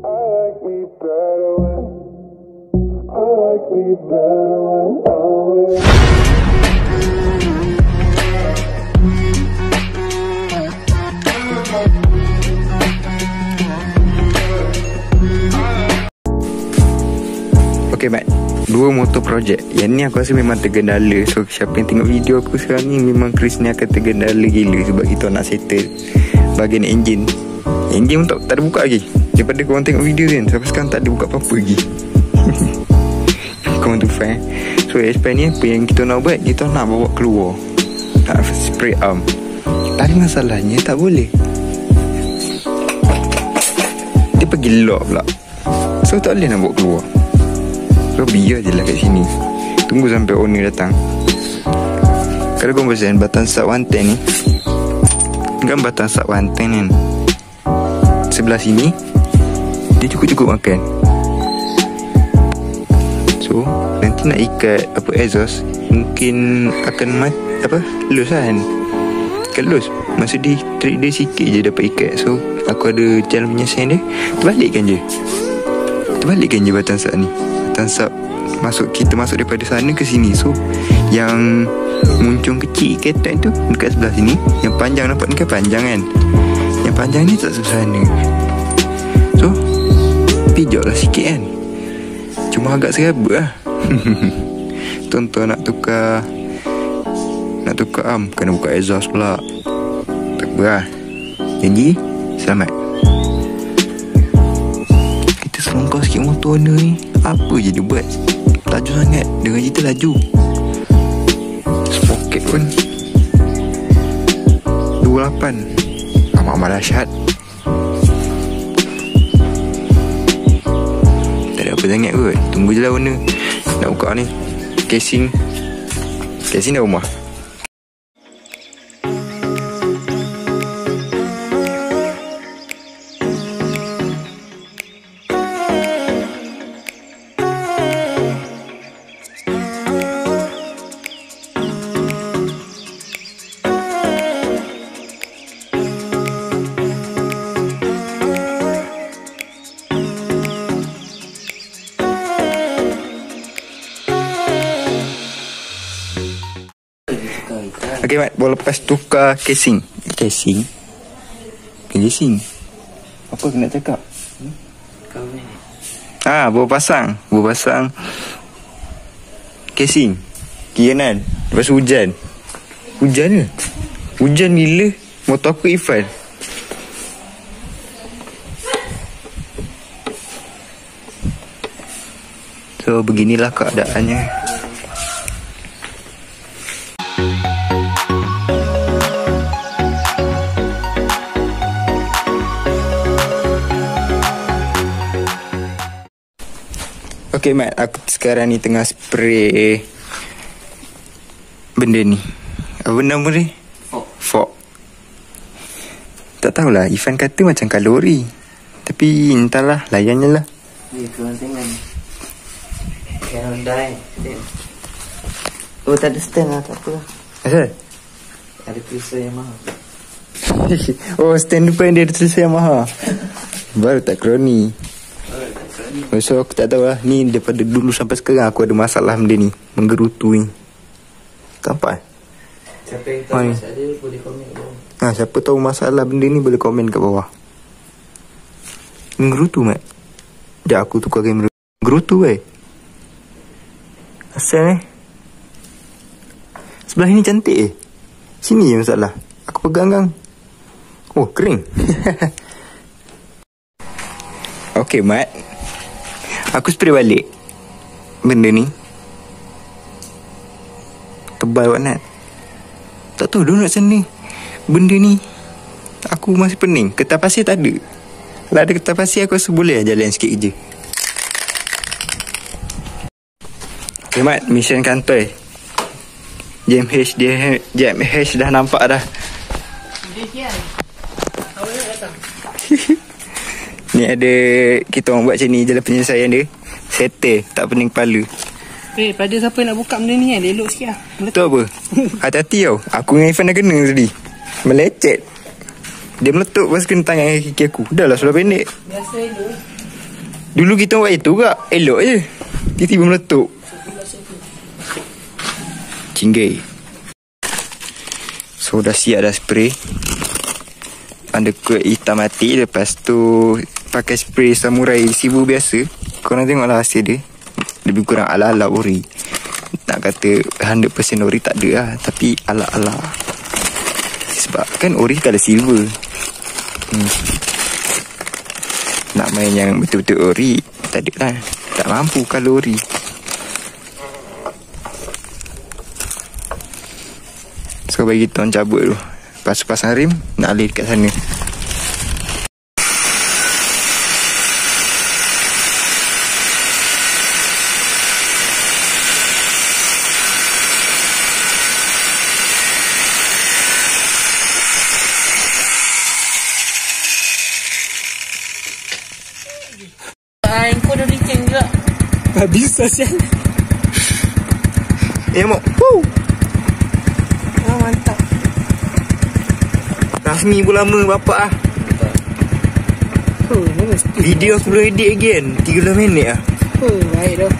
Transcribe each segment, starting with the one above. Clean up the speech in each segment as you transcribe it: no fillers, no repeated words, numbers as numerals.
Okay Mat, 2 motor projek. Yang ni aku rasa memang tergendala. So siapa yang tengok video aku sekarang ni, memang Chris ni akan tergendala gila. Sebab kita nak settle bahagian enjin. Enjin pun tak ada buka lagi. Daripada korang tengok video kan, sampai sekarang tak ada buka apa-apa lagi. Korang tu fan. So SPN ni apa yang kita nak buat, kita nak bawa keluar, nak spray arm. Tapi masalahnya tak boleh. Dia pergi lock pula. So tak boleh nak bawa keluar. So biar je lah kat sini, tunggu sampai owner datang. Kalau korang perasan batang sub 110 ni, kan batang sub 110 kan, sebelah sini dia cukup-cukup makan. So nanti nak ikat apa exhaust, mungkin akan loose kan. Kan loose, masa dia trik dia sikit je dapat ikat. So aku ada jalan punya sen dia, terbalikkan je batang sub ni. Batang sub kita masuk daripada sana ke sini. So yang muncung kecil ikatan tu dekat sebelah sini. Yang panjang nampak ni kan panjang kan, yang panjang ni tak sebelah sana. So pijak lah sikit kan, cuma agak serabut lah. Tonton nak tukar arm, kena buka exhaust pula. Tak apa lah. Janji selamat. Kita selongkar sikit motor owner ni. Apa je dia buat, laju sangat. Dengar cerita laju. Spoket pun 28. Amat dahsyat. Tak ada apa sangat kot. Tunggu je lah owner nak buka ni. Casing dah rumah. Okay Mat, baru lepas tukar casing. Apa aku nak cakap? Baru pasang casing kiri kanan. Lepas hujan ke? Hujan gila. Motor aku Ifan. So beginilah keadaannya. Okay Mat, aku sekarang ni tengah spray benda ni. Apa nama ni? Fog. Tak tahulah, Ifan kata macam kalori. Tapi entahlah, layan je lah. Ya, korang tengok ni. Hyundai. Oh, tak ada stand lah, tak apa. Asal? Ada tulisan Yamaha. Oh, stand depan dia ada tulisan Yamaha. Baru tak kroni. So aku tak tahu lah. Ni daripada dulu sampai sekarang aku ada masalah benda ni, menggerutu ni. Nampak? Siapa yang tahu masalah dia boleh komen kat bawah. Siapa tahu masalah benda ni boleh komen kat bawah. Menggerutu Mat. Sekejap aku tukar kamera. Menggerutu Asal sebelah ni cantik sini je masalah. Aku pegang gang. Oh kering. Okay Mat, aku spray balik benda ni. Tebal banget. Tak tahu donat macam ni. Benda ni aku masih pening. Kertas pasir tak ada. Kalau ada kertas pasir aku rasa boleh jalan sikit je. Okay Mat, mission kantoi. JMH dah nampak dah. Ni ada kita orang buat macam ni je lah penyelesaian dia. Settle, tak pening kepala. Pada siapa nak buka benda ni kan, elok sikit lah. Betul apa? Hati-hati tau. Aku dengan Irfan dah kena tadi. Melecet. Dia meletup pas kena tangan kaki aku. Dah lah sudah pendek. Biasa elok. Dulu kita buat itu kak, elok je. Tiba-tiba meletup. Cinggai. So dah siap dah spray. Undercoat hitam mati. Lepas tu pakai spray samurai sibu biasa. Korang tengoklah hasil dia. Lebih kurang ala-ala ori. Nak kata 100% ori tak ada lah. Tapi ala-ala. Sebab kan ori kalau silver. Nak main yang betul-betul ori, tak ada lah. Tak mampu kalau ori. So bagi tuan cabut tu. Lepas tu pasang rim, nak alih dekat sana. Kau dah licin juga. Habis sasian. Mak. Mantap. Rasmi pun lama bapak lah. Video aku belum edit lagi kan. 13 minit lah. Baik dah.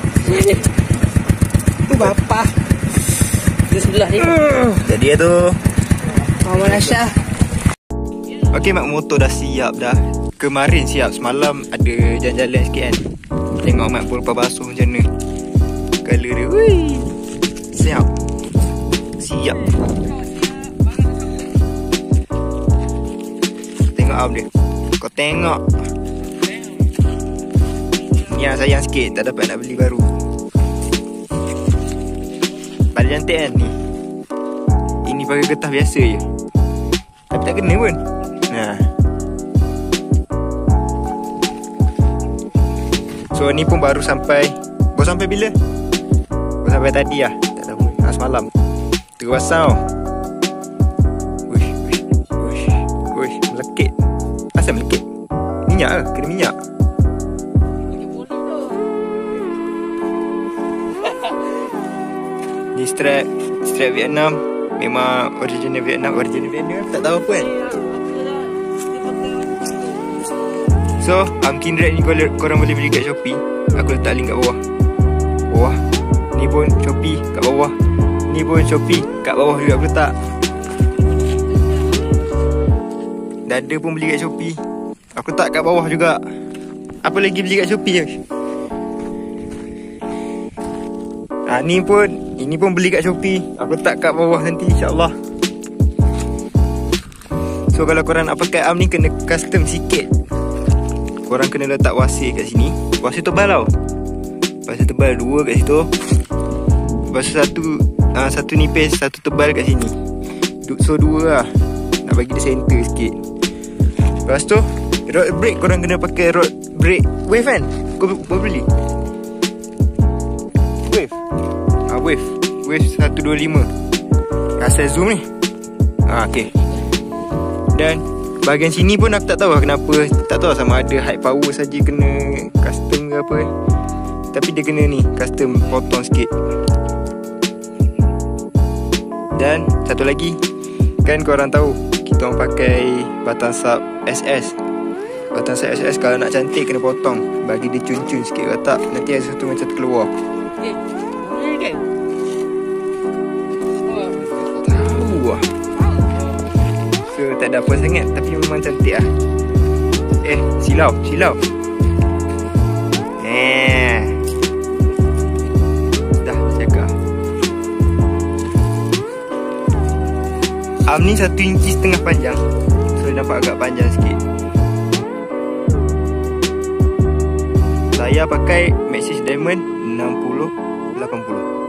Tu bapak. Dia sebelah ni. Jadi lah tu. Mama Nasha. Okey mak, motor dah siap dah. Kemarin siap, semalam ada jalan-jalan sikit kan. Tengok mak pun lepas basuh macam mana. Color dia, wui. Siap. Siap. Tengok arm dia. Kau tengok. Ni yang sayang sikit, tak dapat nak beli baru. Paling cantik kan ni. Ini pakai getah biasa je. Tapi tak kena pun. So ni pun baru sampai. Baru sampai bila? Baru sampai tadi lah. Tak tahu. Semalam. Terus pasang. Uish. Melekit. Asal melekit? Minyak ke? Kena minyak. Ni strap Vietnam. Memang original Vietnam. Tak tahu apa kan. So, Kindred ni korang boleh beli kat Shopee. Aku letak link kat bawah. Ni pun Shopee kat bawah. Ni pun Shopee kat bawah juga aku letak. Dada pun beli kat Shopee. Aku letak kat bawah juga. Apa lagi beli kat Shopee je. Ini pun beli kat Shopee. Aku letak kat bawah nanti insyaAllah. So, kalau korang nak pakai arm ni kena custom sikit. Korang kena letak wasir kat sini. Wasir tebal tau. Wasir tebal 2 kat situ. Lepas tu satu nipis, satu tebal kat sini. So 2 lah. Nak bagi dia center sikit. Lepas tu rod brake korang kena pakai rod brake wave kan. Kau beli Wave 125. Asal zoom ni. Okay. Dan bahagian sini pun aku tak tahu lah kenapa. Tak tahu sama ada high power saja kena custom ke apa. Tapi dia kena ni custom potong sikit. Dan satu lagi, kan korang tahu kita orang pakai batang sub SS. Batang sub SS kalau nak cantik kena potong. Bagi dia cun-cun sikit. Kalau tak nanti ada satu macam terkeluar. Tahu lah. So tak ada apa sangat. Tapi memang cantik lah. Silau. Dah cakap. Arm ni 1,5 inci panjang. So nampak agak panjang sikit. Saya pakai Maxxis Diamond 60-80.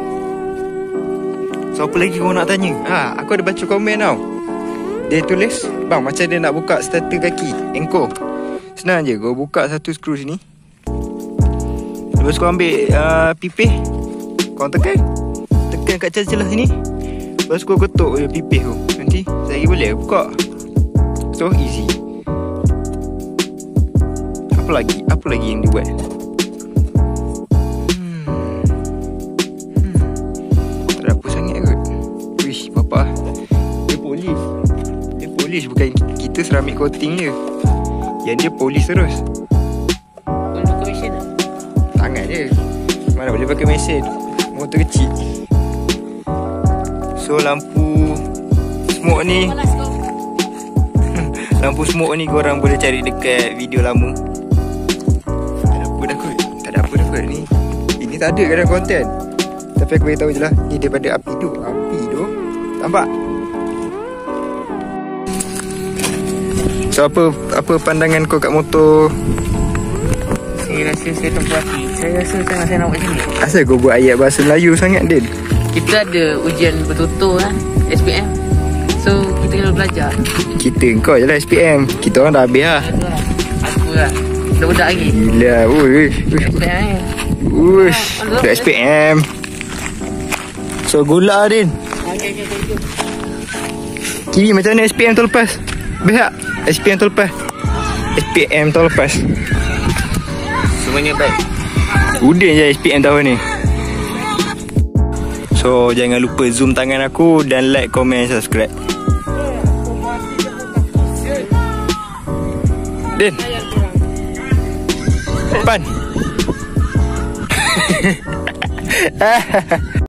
So apa lagi kau nak tanya? Aku ada baca komen tau. Dia tulis, bang macam dia nak buka starter kaki Anchor. Senang je, kau buka satu skru sini. Lepas kau ambil pipih. Kau tekan kat celah sini. Lepas kau ketuk pipih tu. Nanti saya boleh buka. So easy. Apa lagi yang dia buat? Tak ada apa sangat kot. Wish papa. Dia polish bukan kita ceramic coating je. Yang dia polish terus. mesin tak? Tangan je. Mana boleh pakai mesin. Motor kecil. So lampu smoke ni, Panas kau. lampu smoke ni korang boleh cari dekat video lama. Tak ada apa dah kot. Tak ada apa dah kot ni. Ini tak ada kadang konten. Tapi aku beritahu je lah. Ni daripada api tu. Api tu. Nampak? So apa pandangan kau kat motor? Saya rasa saya terpuasi. Saya rasa tengah saya nak buat macam ni. Asal kau buat ayat bahasa Melayu sangat, Din? Kita ada ujian betul-betul lah, SPM. So kita kena belajar. Kita kau je lah SPM. Kita orang dah habis lah. Aku lah. Budak-budak lagi. Gila. Uish. SPM ni. Uish. Dah SPM. So gula, Din. Okay. Kiri macam mana SPM tahun lepas? Best tak? SPM tahun lepas? SPM tahun lepas. Semuanya baik. Udin je SPM tahun ni. So jangan lupa zoom tangan aku dan like, komen, subscribe. Din. Pan.